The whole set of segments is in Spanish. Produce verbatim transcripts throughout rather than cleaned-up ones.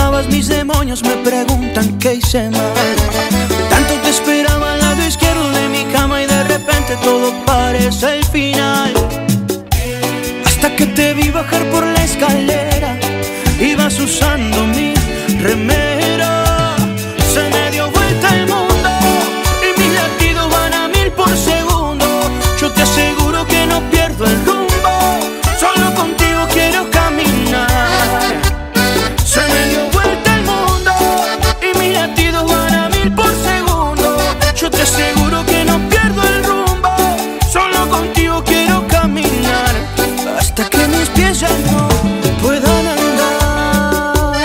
estabas, mis demonios me preguntan qué hice mal. Tanto te esperaba al lado izquierdo de mi cama y de repente todo parece el final. Hasta que te vi bajar por la escalera, ibas usando mi remera. Se me dio vuelta el mundo y mis latidos van a mil por segundo. Yo te aseguro que no pierdo el rumbo, solo contigo quiero caminar. Se me dio vuelta el mundo y mis latidos van a mil por segundo. Yo te aseguro que no pierdo el rumbo, solo contigo quiero caminar. Hasta que mis pies ya no puedan andar.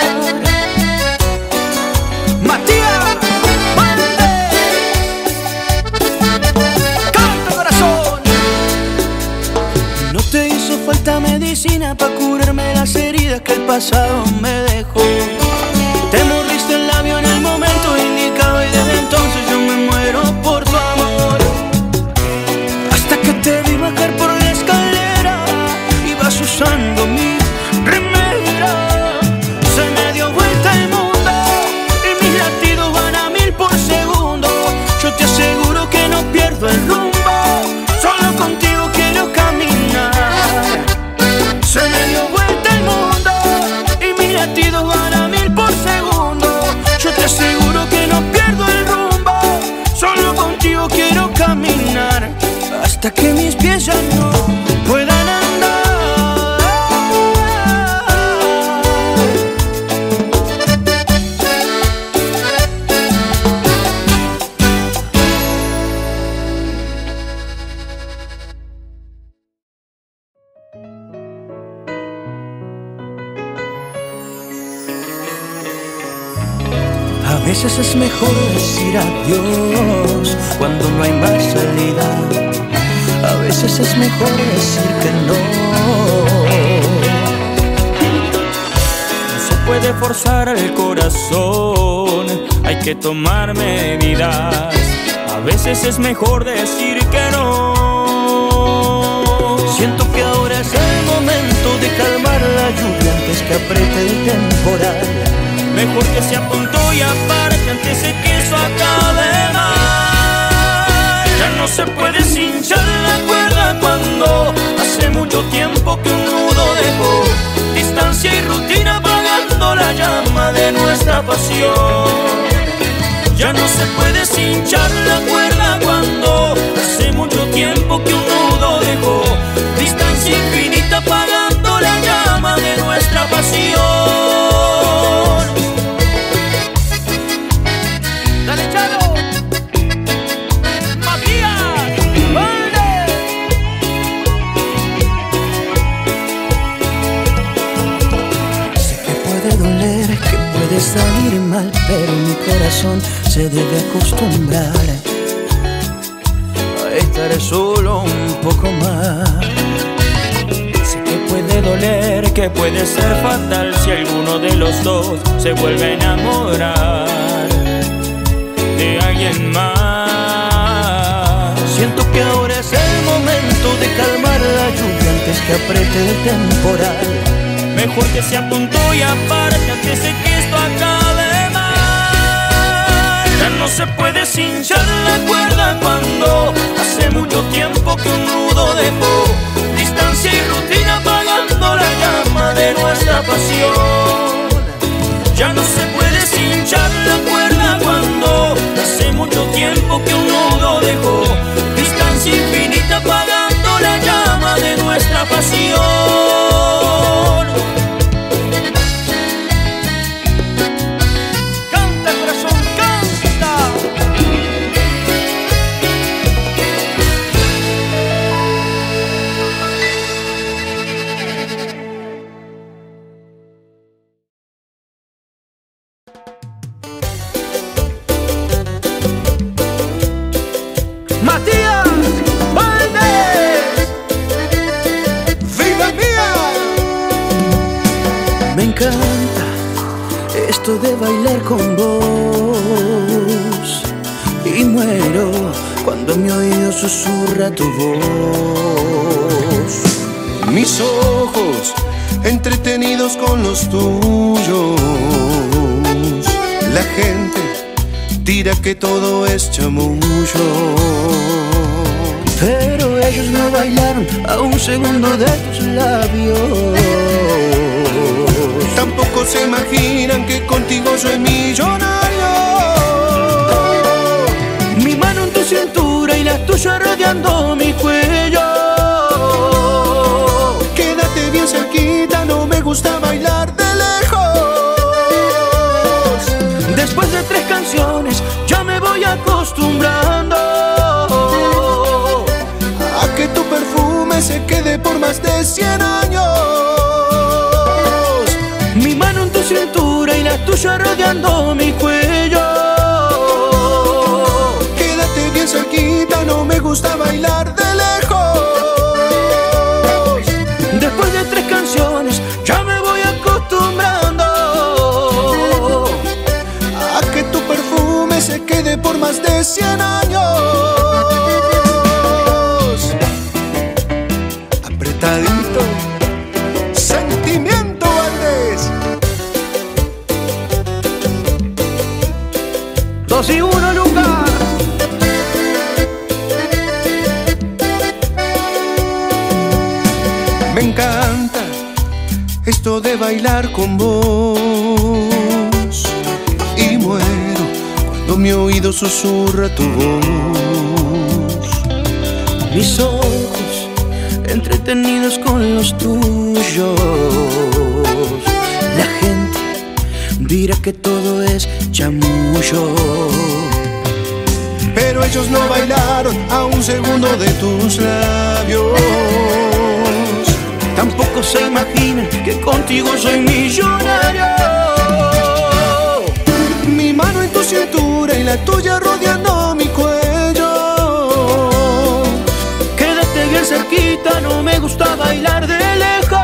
Matías Valdés, canta corazón. No te hizo falta medicina pa' curarme las heridas que el pasado me dejó. Te mordiste el labio en el momento indicado y desde entonces yo me muero por tu amor. Hasta que te vi bajar por la escalera, ibas usando mi remera. Se me dio vuelta el mundo y mis latidos van a mil por segundo. Yo te aseguro que no pierdo el rumbo, solo contigo quiero caminar. Se me dio vuelta el mundo y mis latidos van a mil por segundo. Yo te aseguro que no pierdo el rumbo, solo contigo quiero caminar. Hasta que mis pies ya no puedan andar. A veces es mejor decir adiós cuando no hay más salida. A veces es mejor decir que no. No se puede forzar al corazón, hay que tomar medidas. A veces es mejor decir que no. Siento que ahora es el momento de calmar la lluvia antes que apriete el temporal. Mejor que sea punto y aparte antes de que eso acabe mal. Ya no se puede cinchar la cuerda cuando hace mucho tiempo que un nudo dejó. Distancia y rutina apagando la llama de nuestra pasión. Ya no se puede cinchar la cuerda cuando hace mucho tiempo que un nudo dejó. Distancia infinita apagando la llama de nuestra pasión. Dale, Chalo. Matías Valdés. Sé que puede doler, que puede salir mal, pero mi corazón se debe acostumbrar a estar solo un poco más. Sé que puede doler, que puede ser fatal si alguno de los dos se vuelve a enamorar de alguien más. Siento que ahora es el momento de calmar la lluvia antes que apriete el temporal. Mejor que sea punto y aparte antes de que esto acabe mal. Ya no se puede cinchar la cuerda cuando hace mucho tiempo que un nudo dejó. Distancia y rutina apagando la llama de nuestra pasión. Ya no se puede cinchar la cuerda cuando hace mucho tiempo que un nudo dejó. Distancia infinita apagando la llama de nuestra pasión. Canta, corazón, canta. Matías Valdés, vida mía. Me encanta esto de bailar con vos y muero cuando mi oído susurra tu voz. Mis ojos entretenidos con los tuyos gente dirá que todo es chamullo, pero ellos no bailaron a un segundo de tus labios. Tampoco se imaginan que contigo soy millonario. Mi mano en tu cintura y la tuya rodeando mi cuello. Quédate bien cerquita, no me gusta bailar de lejos. Después de tres canciones ya me voy acostumbrando a que tu perfume se quede por más de cien años. Mi mano en tu cintura y la tuya rodeando mi cuello. Quédate bien cerquita, no me gusta bailar de lejos. Después de tres canciones ya me voy acostumbrando a que tu perfume se quede por más de cien años. Apretadito, Sentimiento Valdés. Dos y uno, Lucas. Me encanta esto de bailar con vos y muero cuando mi oído susurra tu voz. Mis ojos entretenidos con los tuyos. La gente dirá que todo es chamullo, pero ellos no bailaron a un segundo de tus labios. Tampoco se imaginan que contigo soy millonario. Mi mano en tu cintura y la tuya rodeando mi cuello. Quédate bien cerquita, no me gusta bailar de lejos.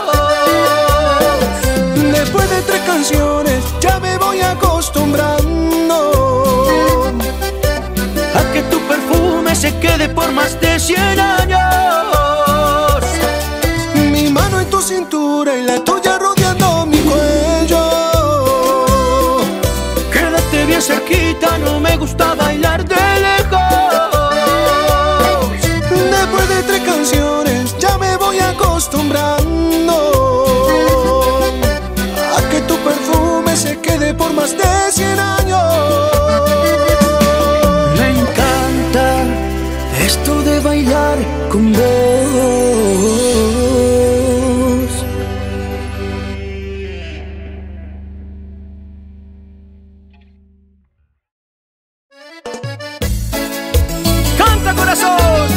Después de tres canciones ya me voy acostumbrando a que tu perfume se quede por más de cien años. Mi mano en tu cintura y la tuya rodeando mi cuello. Quédate bien cerquita, no me gusta bailar de lejos. Después de tres canciones ya me voy acostumbrando a que tu perfume se quede por más de cien años. Me encanta esto de bailar con vos. ¡Canta, corazón!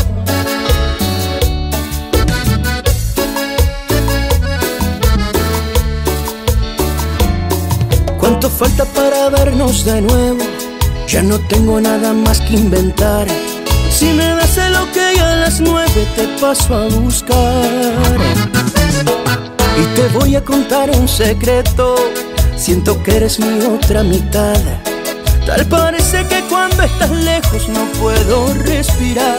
¿Cuánto falta para vernos de nuevo? Ya no tengo nada más que inventar. Si me das el ok a las nueve te paso a buscar. Y te voy a contar un secreto. Siento que eres mi otra mitad. Tal parece que cuando estás lejos no puedo respirar.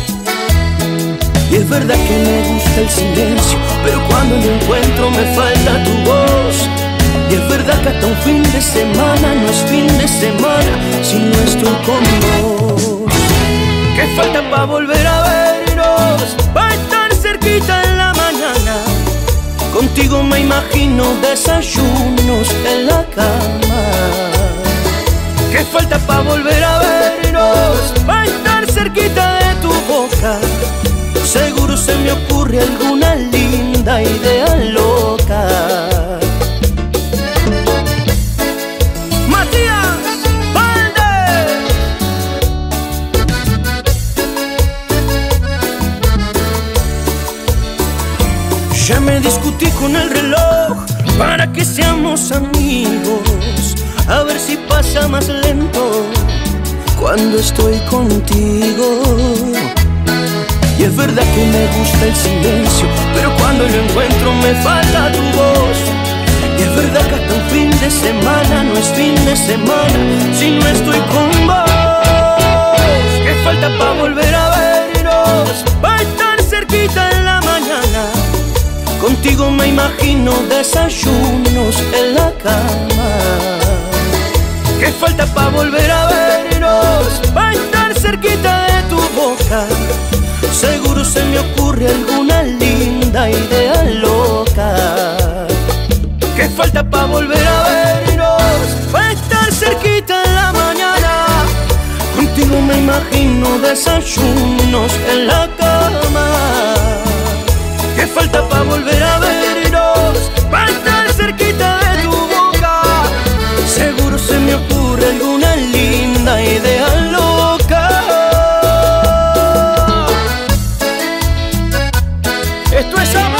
Y es verdad que me gusta el silencio, pero cuando lo encuentro me falta tu voz. Y es verdad que hasta un fin de semana no es fin de semana si no estoy con vos. ¿Qué falta para volver a vernos? Pa' estar cerquita en la mañana. Contigo me imagino desayunos en la cama. ¿Qué falta para volver a vernos? Pa' estar cerquita de tu boca. Seguro se me ocurre alguna linda idea loca. Ya me discutí con el reloj para que seamos amigos. A ver si pasa más lento cuando estoy contigo. Y es verdad que me gusta el silencio, pero cuando lo encuentro me falta tu voz. Y es verdad que hasta un fin de semana no es fin de semana si no estoy con vos. ¿Qué falta para volver a vernos? Pa' estar cerquita en la mañana. Contigo me imagino desayunos en la cama. falta pa' volver a vernos, pa' estar cerquita de tu boca? Seguro se me ocurre alguna linda idea loca. ¿Qué falta pa' volver a vernos, pa' estar cerquita en la mañana? Contigo me imagino desayunos en la cama. ¿Qué falta pa' volver a vernos, pa' estar cerquita de tu boca? Seguro se me ocurre alguna linda idea loca. Esto es amor.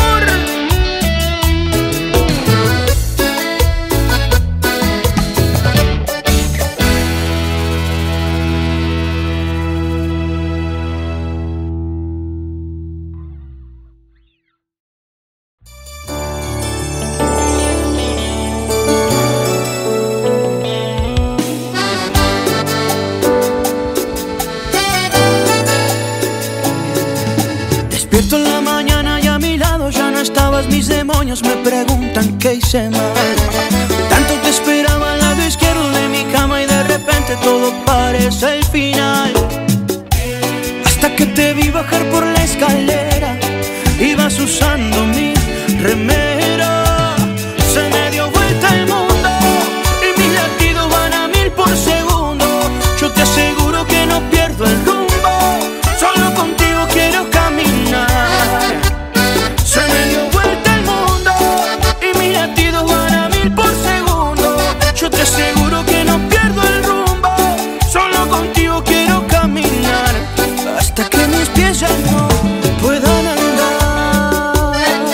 Despierto en la mañana y a mi lado ya no estabas. Mis demonios me preguntan qué hice mal. Tanto te esperaba al lado izquierdo de mi cama y de repente todo parece el final. Hasta que te vi bajar por la escalera, ibas usando mi remera. Se me dio vuelta el mundo y mis latidos van a mil por segundo. Yo te aseguro que no pierdo el rumbo, solo contigo quiero caminar. Se me dio vuelta el mundo y mis latidos van a mil por segundo. Yo te aseguro que no pierdo el rumbo, solo contigo quiero caminar. Hasta que mis pies ya no puedan andar.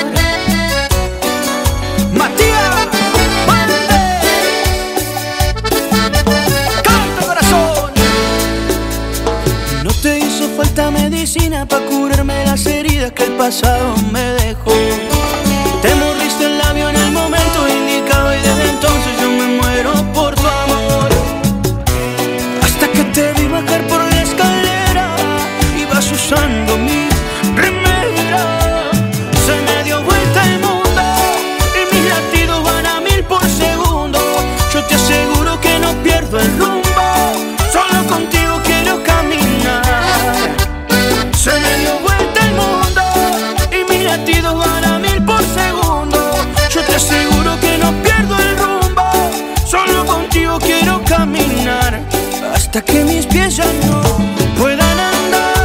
Matías, ¡mande! ¡Canta, corazón! No te hizo falta medicina pa' curarme las heridas que el pasado me dejó. Te mordiste el labio en el momento indicado y desde entonces yo me muero por tu amor. Hasta que te vi bajar por la escalera, ibas usando mi remera. Se me dio vuelta el mundo y mis latidos van a mil por segundo. Yo te aseguro que no pierdo el rumbo, solo contigo quiero caminar. Se me dio vuelta el mundo y mis latidos van a mil por segundo. Yo te aseguro que no pierdo el rumbo, solo contigo quiero caminar. Hasta que mis pies ya no puedan andar.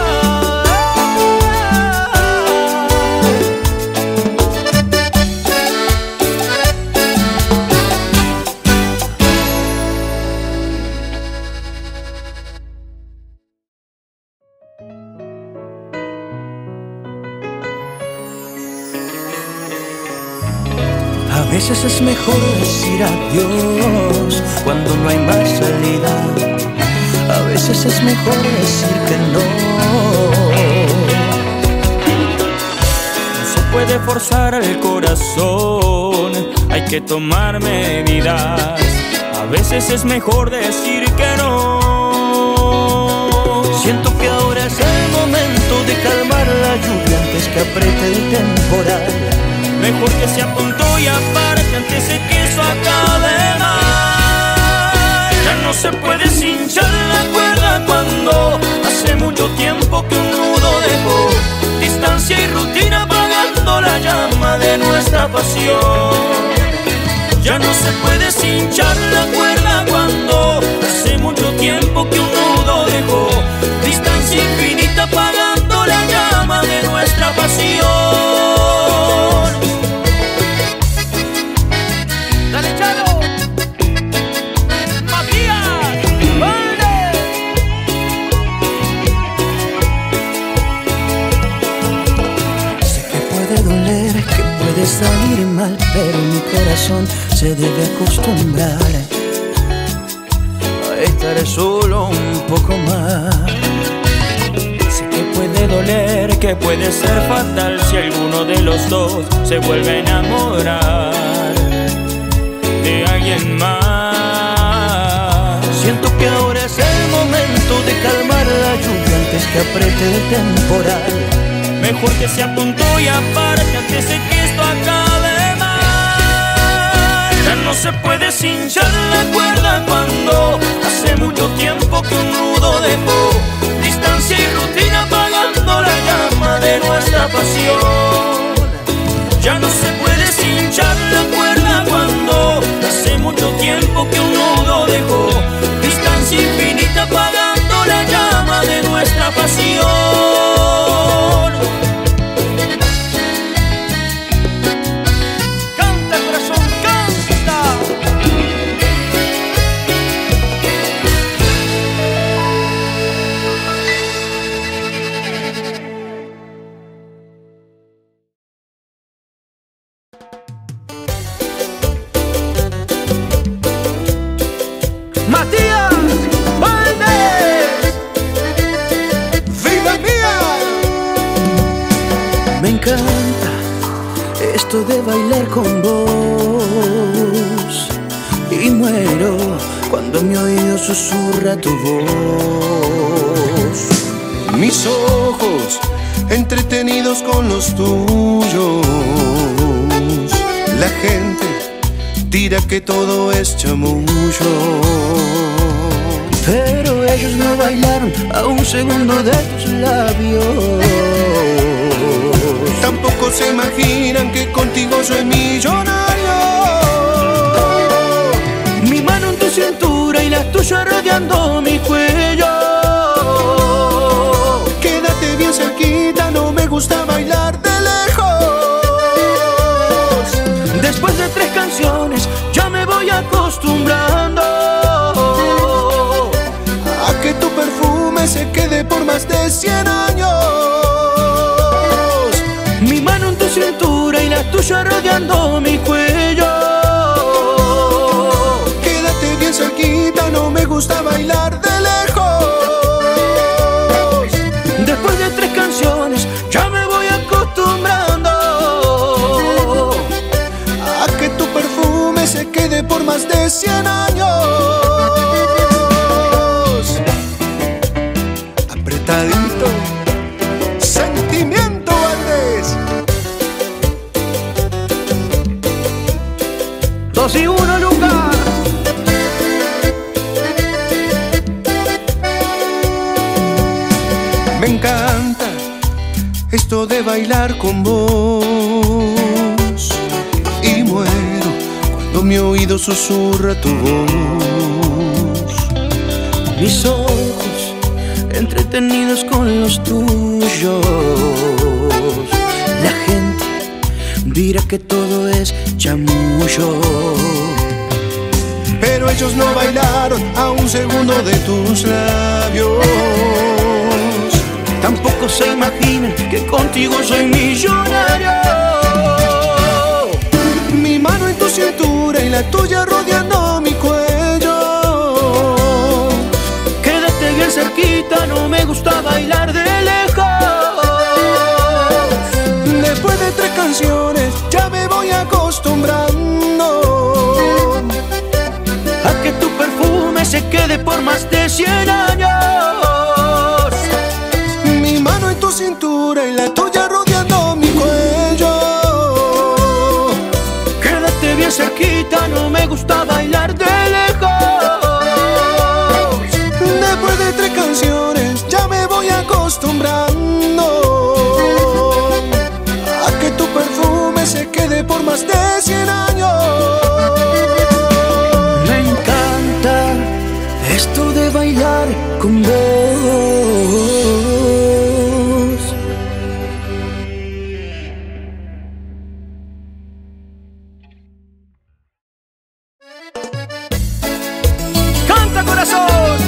A veces es mejor decir adiós cuando no hay más salida. A veces es mejor decir que no. No se puede forzar al corazón, hay que tomar medidas. A veces es mejor decir que no. Siento que ahora es el momento de calmar la lluvia antes que apriete el temporal. Mejor que sea punto y aparte antes de que esto acabe mal. Ya no se puede cinchar la cuerda cuando hace mucho tiempo que un nudo dejó distancia y rutina apagando la llama de nuestra pasión. Ya no se puede cinchar la cuerda cuando hace mucho tiempo que un nudo dejó distancia infinita apagando la llama de nuestra pasión. ¡Dale, Chalo! ¡Matías! ¡Vale! Sé que puede doler, que puede salir mal, pero mi corazón se debe acostumbrar a estar solo un poco más. Sé que puede doler, que puede ser fatal si alguno de los dos se vuelve a enamorar de alguien más. Siento que ahora es el momento de calmar la lluvia antes que apriete el temporal. Mejor que sea punto y aparte antes de que esto acabe mal. Ya no se puede cinchar la cuerda cuando hace mucho tiempo que un nudo dejó distancia y rutina apagando la llama de nuestra pasión. Ya no se puede cinchar la cuerda cuando hace mucho tiempo que un nudo dejó distancia infinita apagando la llama de nuestra pasión. Canta, corazón, canta. Matías Valdés, ¡Vida mía! me encanta esto de bailar con vos y muero cuando mi oído susurra tu voz. Mis ojos entretenidos con los tuyos. La gente dirá que todo es chamullo, Pero ellos no bailaron a un segundo de tus labios. tampoco se imaginan que contigo soy millonario. Mi mano en tu cintura y la tuya rodeando mi cuello. Quédate bien cerquita, no me gusta bailar de lejos. Después de tres canciones ya me voy acostumbrando A que tu perfume se quede por más de cien años. Mi mano en tu cintura y la tuya rodeando mi cuello. Quédate bien cerquita, no me gusta bailar de lejos. Después de tres canciones ya me voy acostumbrando A que tu perfume se quede por más de cien años. Apretadito, Sentimiento Valdés. Dos y uno, Lucas. Me encanta esto de bailar con vos y muero cuando mi oído susurra tu voz. Mis ojos entretenidos con los tuyos. La gente dirá que todo es chamullo, Pero ellos no bailaron a un segundo de tus labios. tampoco se imaginan que contigo soy millonario. Mi mano en tu cintura y la tuya rodeando mi cuello. Quédate bien cerquita, no me gusta bailar de lejos. Después de tres canciones ya me voy acostumbrando A que tu perfume se quede por más de cien años. Mi mano en tu cintura y la tuya rodeando mi cuello. Quédate bien cerquita, no me gusta bailar de lejos. Después de tres canciones ya me voy acostumbrando A que tu perfume se quede por más de cien años. Me encanta esto de bailar con vos. ¡Canta, corazón!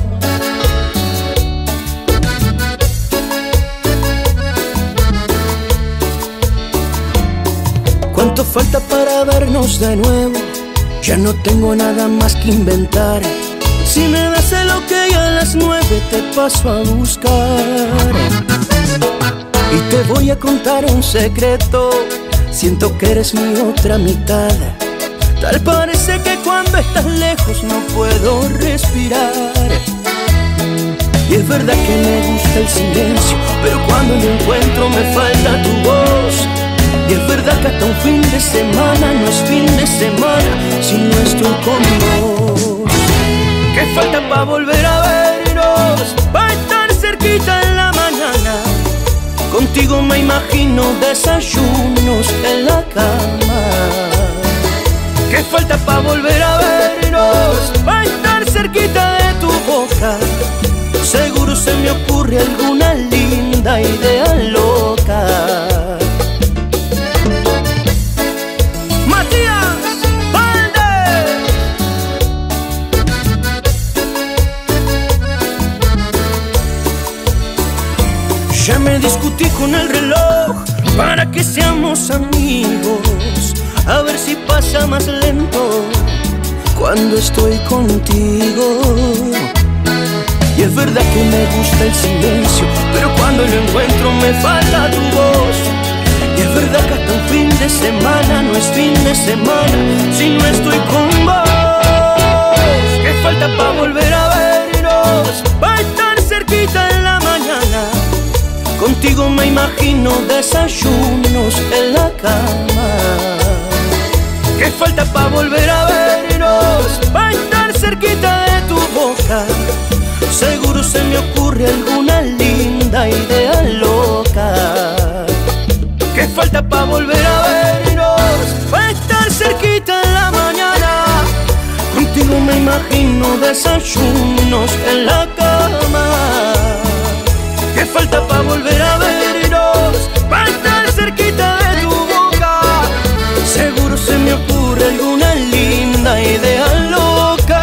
¿Cuánto falta para vernos de nuevo? Ya no tengo nada más que inventar. Si me das el ok a las nueve te paso a buscar. Y te voy a contar un secreto. Siento que eres mi otra mitad. Tal parece que cuando estás lejos no puedo respirar. Y es verdad que me gusta el silencio, pero cuando lo encuentro me falta tu voz. Y es verdad que hasta un fin de semana no es fin de semana si no estoy con vos. ¿Qué falta pa' volver a vernos? Pa' estar cerquita en la mañana. Contigo me imagino desayunos en la cama. ¿Qué falta pa' volver a vernos? Pa' estar cerquita de tu boca. Seguro se me ocurre alguna linda idea loca. Matías Valdés. Ya me discutí con el reloj para que seamos amigos. A ver si pasa más lento cuando estoy contigo. Y es verdad que me gusta el silencio, pero cuando lo encuentro me falta tu voz. Y es verdad que hasta un fin de semana no es fin de semana si no estoy con vos. ¿Qué falta pa' volver a vernos? Pa' estar cerquita en la mañana. Contigo me imagino desayunos en la cama. ¿Qué falta pa' volver a vernos? Pa' estar cerquita de tu boca. Seguro se me ocurre alguna linda idea loca. ¿Qué falta pa' volver a vernos? Pa' estar cerquita en la mañana. Contigo me imagino desayunos en la cama. ¿Qué falta pa' volver a vernos? Pa' estar cerquita de tu boca. Seguro se me ocurre alguna linda idea loca.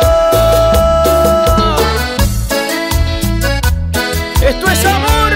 Esto es amor.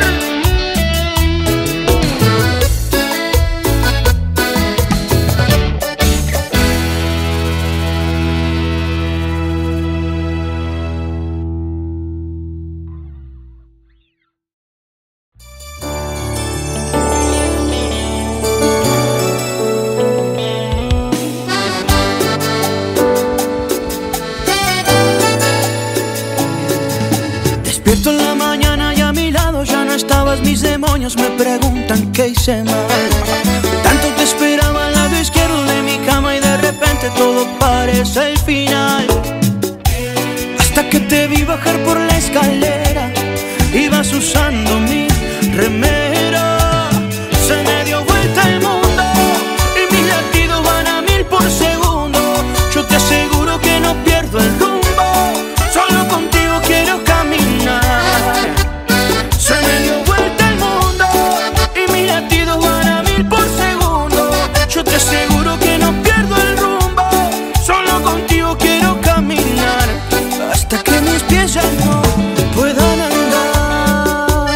Despierto en la mañana y a mi lado ya no estabas. Mis demonios me preguntan qué hice mal. Tanto te esperaba al lado izquierdo de mi cama y de repente todo parece el final. Hasta que te vi bajar por la escalera, ibas usando mi remera. Se me dio vuelta el mundo y mis latidos van a mil por segundo. Yo te aseguro que no pierdo el rumbo, solo contigo quiero caminar. Se me dio vuelta el mundo y mis latidos van a mil por segundo. Yo te aseguro que no pierdo el rumbo, solo contigo quiero caminar. Hasta que mis pies ya no puedan andar.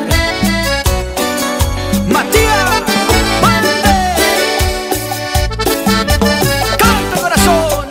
Matías Valdés. Canta, corazón.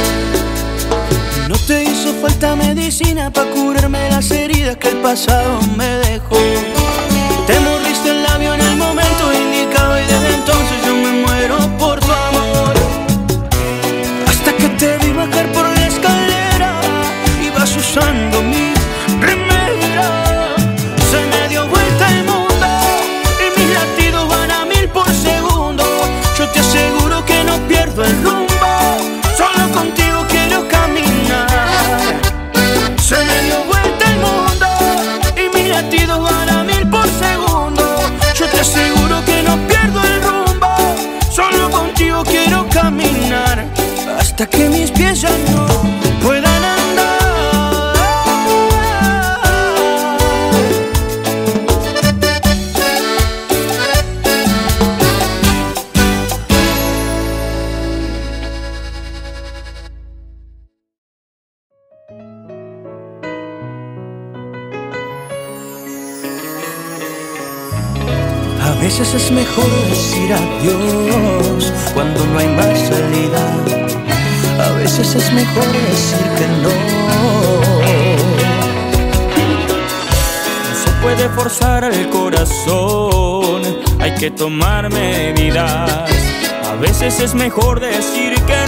No te hizo falta medicina pa' curarme las heridas que el pasado me dejó. Te mordiste el labio en el momento indicado y desde entonces yo me muero por tu amor. Hasta que te vi bajar por la escalera, ibas usando mi remera. Se me dio vuelta el mundo y mis latidos van a mil por segundo. Yo te aseguro que no pierdo el rumbo, solo contigo quiero caminar. Se me dio vuelta el mundo y mis latidos van a mil por segundo. Yo te aseguro que no pierdo el rumbo, solo contigo quiero caminar. Hasta que mis pies ya no puedan andar. A veces es mejor decir adiós cuando no hay más salida. A veces es mejor decir que no. No se puede forzar el corazón, hay que tomar medidas. A veces es mejor decir que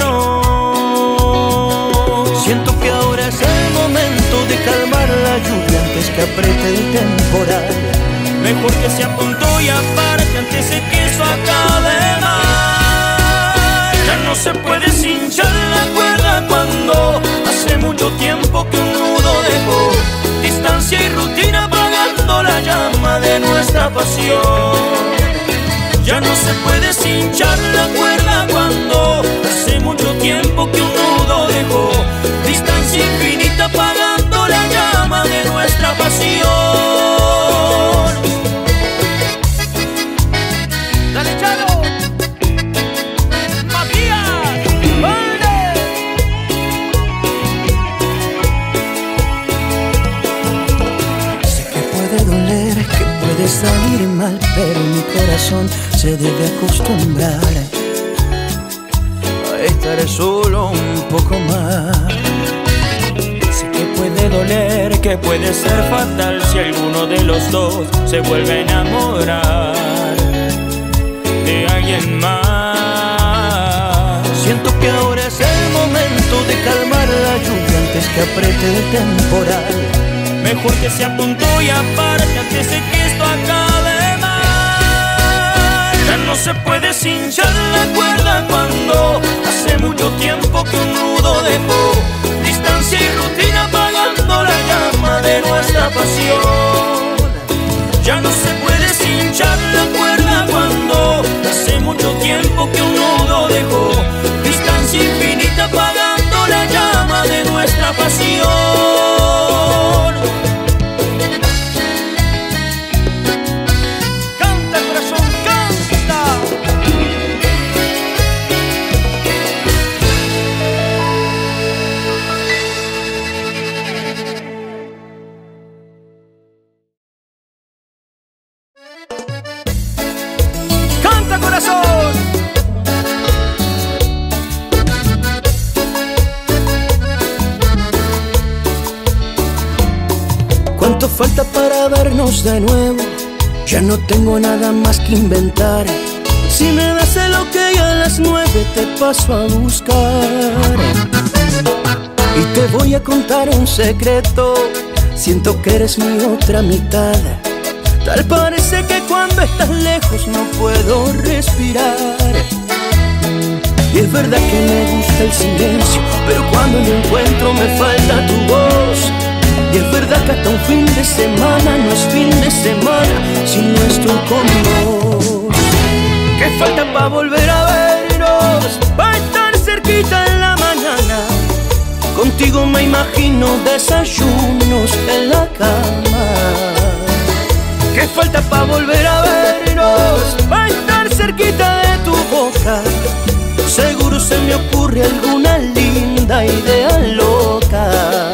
no. Siento que ahora es el momento de calmar la lluvia antes que apriete el temporal. Mejor que sea punto y aparte antes de que eso esto acabe mal. Ya no se puede cinchar la cuerda cuando hace mucho tiempo que un nudo dejó distancia y rutina apagando la llama de nuestra pasión. Ya no se puede cinchar la cuerda cuando hace mucho tiempo que un nudo dejó distancia infinita apagando la llama de nuestra pasión. Dale, Charo, Matías, ¡vale! Sé que puede doler, que puede salir mal, pero mi corazón se debe acostumbrar a estar solo un poco más. Sé que puede doler, que puede ser fatal si alguno de los dos se vuelve a enamorar de alguien más. Siento que ahora es el momento de calmar la lluvia antes que apriete el temporal. Mejor que sea punto y aparte antes de que esto acabe mal. Ya no se puede cinchar la cuerda cuando hace mucho tiempo que un nudo dejó distancia y rutina apagando la llama de nuestra pasión. Ya no se puede cinchar la cuerda cuando hace mucho tiempo que un nudo dejó distancia infinita apagando la llama de nuestra pasión. ¿Cuánto falta para vernos de nuevo? Ya no tengo nada más que inventar. Si me das el ok a las nueve te paso a buscar. Y te voy a contar un secreto. Siento que eres mi otra mitad. Tal parece que cuando estás lejos no puedo respirar. Y es verdad que me gusta el silencio, pero cuando lo encuentro me falta tu voz. Y es verdad que hasta un fin de semana no es fin de semana si no estoy con vos. ¿Qué falta para volver a vernos? Pa' estar cerquita en la mañana. Contigo me imagino desayunos en la cama. ¿Qué falta para volver a vernos? Pa' estar cerquita de tu boca. Seguro se me ocurre alguna linda idea loca.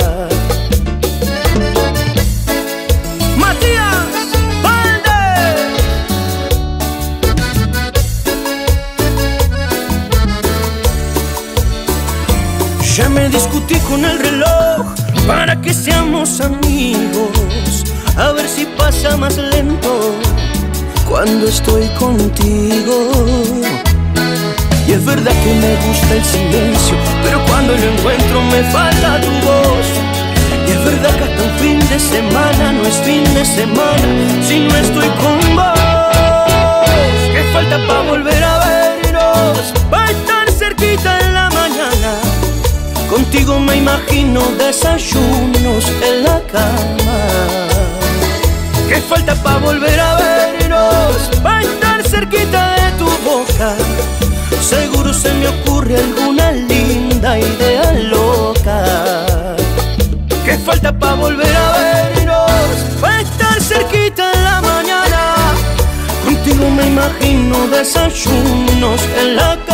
Ya me discutí con el reloj para que seamos amigos. A ver si pasa más lento cuando estoy contigo. Y es verdad que me gusta el silencio, pero cuando lo encuentro me falta tu voz. Y es verdad que hasta un fin de semana no es fin de semana si no estoy con vos. ¿Qué falta para volver a vernos? Pa' estar cerquita en la mañana. Contigo me imagino desayunos en la cama. ¿Qué falta para volver a vernos? Pa' estar cerquita de tu boca. Seguro se me ocurre alguna linda idea loca. ¿Qué falta para volver a vernos? Pa' estar cerquita en la mañana. Contigo me imagino desayunos en la cama.